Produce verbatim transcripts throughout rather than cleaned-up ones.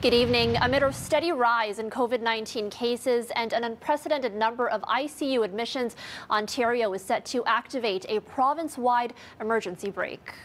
Good evening. Amid a steady rise in COVID nineteen cases and an unprecedented number of I C U admissions, Ontario is set to activate a province-wide emergency brake.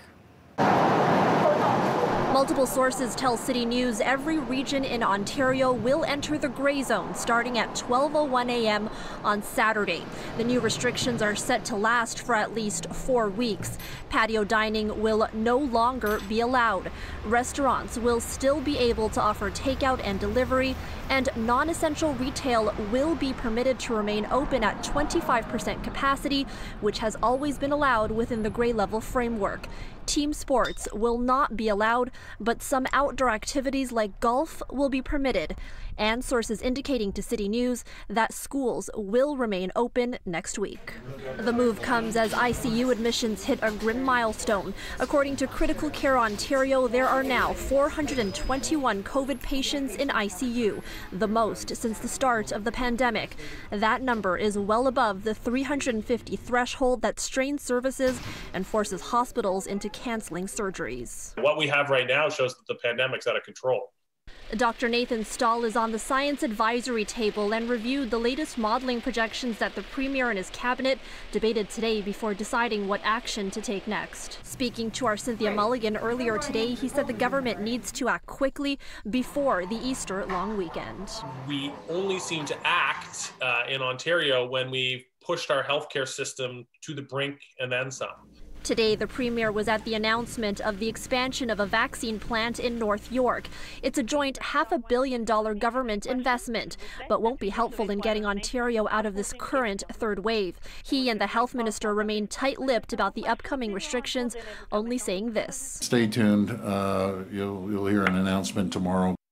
Multiple sources tell City News every region in Ontario will enter the gray zone starting at twelve oh one a m on Saturday. The new restrictions are set to last for at least four weeks. Patio dining will no longer be allowed. Restaurants will still be able to offer takeout and delivery, and non-essential retail will be permitted to remain open at twenty-five percent capacity, which has always been allowed within the gray level framework. Team sports will not be allowed, but some outdoor activities like golf will be permitted. And sources indicating to City News that schools will remain open next week. The move comes as I C U admissions hit a grim milestone. According to Critical Care Ontario, there are now four hundred twenty-one COVID patients in I C U, the most since the start of the pandemic. That number is well above the three hundred fifty threshold that strains services and forces hospitals into canceling surgeries. What we have right now shows that the pandemic's out of control. Doctor Nathan Stahl is on the science advisory table and reviewed the latest modeling projections that the Premier and his cabinet debated today before deciding what action to take next. Speaking to our Cynthia Mulligan earlier today, he said the government needs to act quickly before the Easter long weekend. We only seem to act uh, in Ontario when we've pushed our healthcare system to the brink and then some. Today, the Premier was at the announcement of the expansion of a vaccine plant in North York. It's a joint half a billion dollar government investment, but won't be helpful in getting Ontario out of this current third wave. He and the health minister remain tight-lipped about the upcoming restrictions, only saying this. Stay tuned. Uh, you'll, you'll hear an announcement tomorrow.